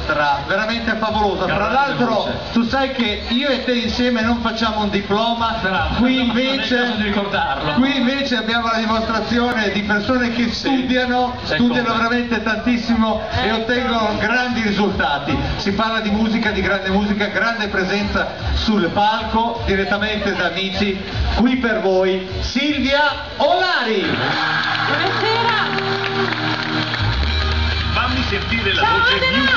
nostra, veramente favolosa. Tra l'altro tu sai che io e te insieme non facciamo un diploma, qui invece abbiamo la dimostrazione di persone che studiano veramente tantissimo e ottengono grandi risultati. Si parla di musica, di grande musica, grande presenza sul palco, direttamente da Amici, qui per voi Silvia Olari. Buonasera. Fammi sentire la voce musical.